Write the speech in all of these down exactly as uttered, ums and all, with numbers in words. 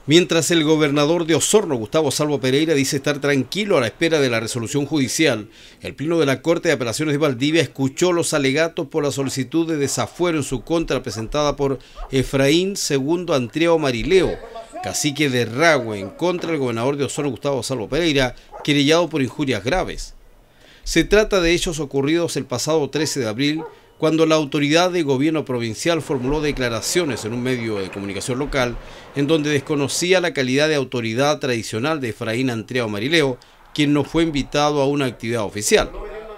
Mientras el gobernador de Osorno, Gustavo Salvo Pereira, dice estar tranquilo a la espera de la resolución judicial, el Pleno de la Corte de Apelaciones de Valdivia escuchó los alegatos por la solicitud de desafuero en su contra presentada por Efraín Segundo Antriao Marileo, cacique de Rahue, en contra del gobernador de Osorno, Gustavo Salvo Pereira, querellado por injurias graves. Se trata de hechos ocurridos el pasado trece de abril, cuando la autoridad de gobierno provincial formuló declaraciones en un medio de comunicación local en donde desconocía la calidad de autoridad tradicional de Efraín Antriao Marileo, quien no fue invitado a una actividad oficial.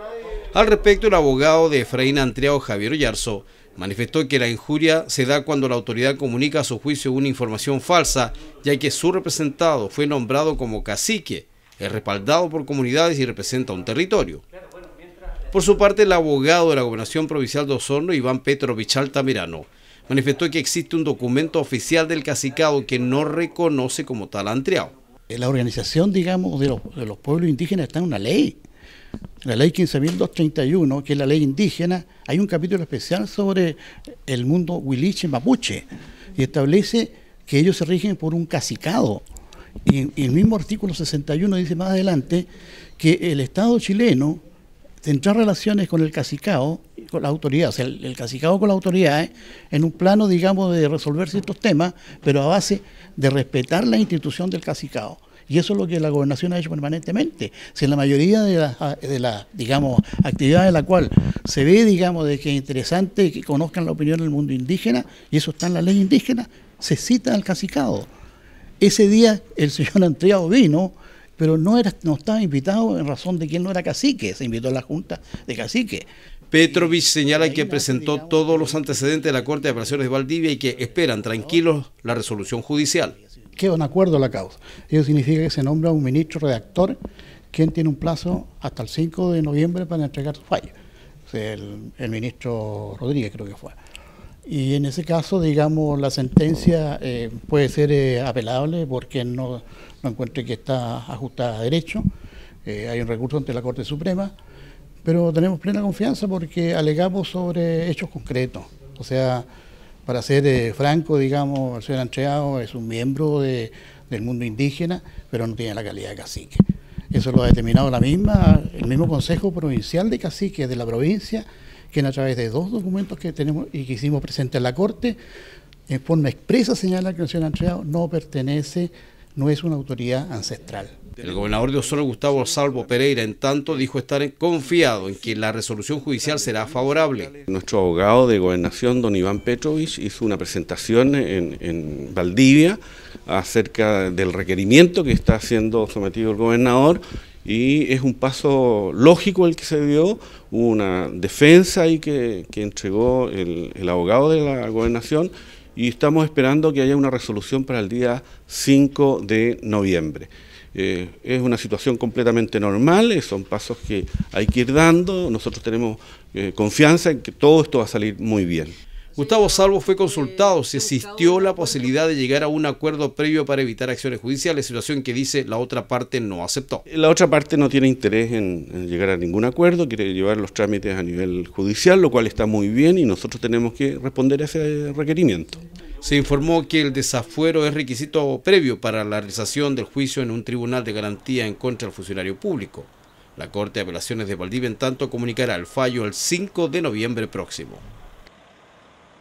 Al respecto, el abogado de Efraín Antriao, Javier Oyarzo, manifestó que la injuria se da cuando la autoridad comunica a su juicio una información falsa, ya que su representado fue nombrado como cacique, es respaldado por comunidades y representa un territorio. Por su parte, el abogado de la Gobernación Provincial de Osorno, Iván Petrovich Altamirano, manifestó que existe un documento oficial del cacicado que no reconoce como tal a Antriao. La organización, digamos, de los, de los pueblos indígenas está en una ley, la ley quince mil doscientos treinta y uno, que es la ley indígena. Hay un capítulo especial sobre el mundo huiliche mapuche y establece que ellos se rigen por un cacicado. Y, y el mismo artículo sesenta y uno dice más adelante que el Estado chileno tendrá relaciones con el cacicado, con la autoridad, o sea, el, el cacicado con la autoridad, ¿eh? en un plano, digamos, de resolver ciertos temas, pero a base de respetar la institución del cacicado. Y eso es lo que la gobernación ha hecho permanentemente. Si en la mayoría de las, de la, digamos, actividades en la cual se ve, digamos, de que es interesante que conozcan la opinión del mundo indígena, y eso está en la ley indígena, se cita al cacicado. Ese día el señor Antriao vino, pero no, era, no estaba invitado en razón de que él no era cacique, se invitó a la Junta de Cacique. Petrovich señala que presentó todos los antecedentes de la Corte de Apelaciones de Valdivia y que esperan tranquilos la resolución judicial. Queda un acuerdo a la causa. Eso significa que se nombra un ministro redactor, quien tiene un plazo hasta el cinco de noviembre para entregar su fallo. O sea, el, el ministro Rodríguez creo que fue. Y en ese caso, digamos, la sentencia eh, puede ser eh, apelable porque no, no encuentre que está ajustada a derecho. Eh, hay un recurso ante la Corte Suprema, pero tenemos plena confianza porque alegamos sobre hechos concretos. O sea, para ser eh, franco, digamos, el señor Antriao es un miembro de, del mundo indígena, pero no tiene la calidad de cacique. Eso lo ha determinado la misma, el mismo Consejo Provincial de Caciques de la provincia, que a través de dos documentos que tenemos y que hicimos presente en la Corte, en forma expresa señala que el señor Antriao no pertenece, no es una autoridad ancestral. El gobernador de Osorno, Gustavo Salvo Pereira, en tanto, dijo estar confiado en que la resolución judicial será favorable. Nuestro abogado de gobernación, don Iván Petrovich, hizo una presentación en, en Valdivia acerca del requerimiento que está siendo sometido el gobernador, y es un paso lógico el que se dio. Hubo una defensa ahí que, que entregó el, el abogado de la gobernación, y estamos esperando que haya una resolución para el día cinco de noviembre. Eh, es una situación completamente normal, eh, son pasos que hay que ir dando. Nosotros tenemos eh, confianza en que todo esto va a salir muy bien. Gustavo Salvo fue consultado si existió la posibilidad de llegar a un acuerdo previo para evitar acciones judiciales, situación que dice la otra parte no aceptó. La otra parte no tiene interés en, en llegar a ningún acuerdo, quiere llevar los trámites a nivel judicial, lo cual está muy bien, y nosotros tenemos que responder a ese requerimiento. Se informó que el desafuero es requisito previo para la realización del juicio en un tribunal de garantía en contra del funcionario público. La Corte de Apelaciones de Valdivia, en tanto, comunicará el fallo el cinco de noviembre próximo.